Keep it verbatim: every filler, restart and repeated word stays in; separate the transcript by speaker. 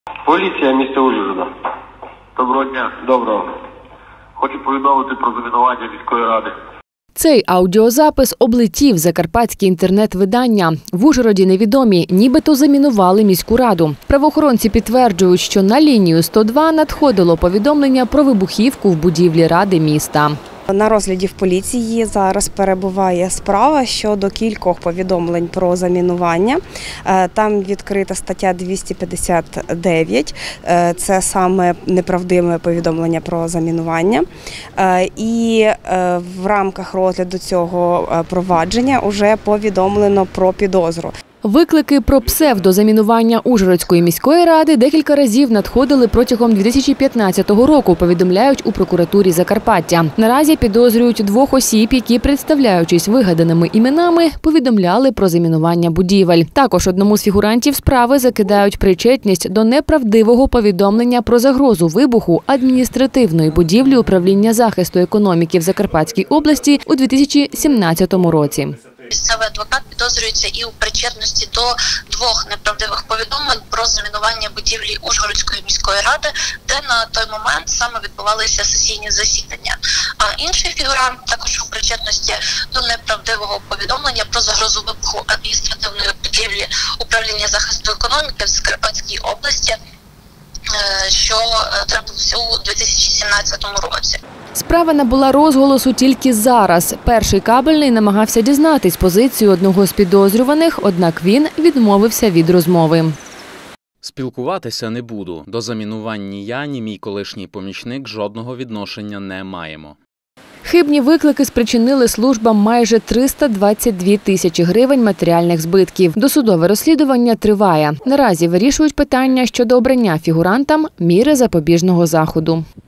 Speaker 1: Поліція міста Ужгорода. Доброго дня. Доброго. Хочу повідомити про замінування міської ради.
Speaker 2: Цей аудіозапис облетів закарпатські інтернет-видання. В Ужгороді невідомі нібито замінували міську раду. Правоохоронці підтверджують, що на лінію сто два надходило повідомлення про вибухівку в будівлі ради міста.
Speaker 3: На розгляді в поліції зараз перебуває справа щодо кількох повідомлень про замінування. Там відкрита стаття двісті п'ятдесят дев'ять, це саме неправдиве повідомлення про замінування. І в рамках розгляду цього провадження вже повідомлено про підозру.
Speaker 2: Виклики про псевдозамінування Ужгородської міської ради декілька разів надходили протягом дві тисячі п'ятнадцятого року, повідомляють у прокуратурі Закарпаття. Наразі підозрюють двох осіб, які, представляючись вигаданими іменами, повідомляли про замінування будівель. Також одному з фігурантів справи закидають причетність до неправдивого повідомлення про загрозу вибуху адміністративної будівлі управління захисту економіки в Закарпатській області у дві тисячі сімнадцятому році.
Speaker 4: Місцевий адвокат підозрюється і у причетності до двох неправдивих повідомлень про замінування будівлі Ужгородської міської ради, де на той момент саме відбувалися сесійні засідання. А інший фігурант також у причетності до неправдивого повідомлення про загрозу вибуху адміністративної будівлі управління захисту економіки в Закарпатській області, що трапилося у дві тисячі сімнадцятому році.
Speaker 2: Справа набула розголосу тільки зараз. Перший кабельний намагався дізнатись позицію одного з підозрюваних, однак він відмовився від розмови.
Speaker 5: Спілкуватися не буду. До замінувань ні я, ні мій колишній помічник жодного відношення не маємо.
Speaker 2: Хибні виклики спричинили службам майже триста двадцять дві тисячі гривень матеріальних збитків. Досудове розслідування триває. Наразі вирішують питання щодо обрання фігурантам міри запобіжного заходу.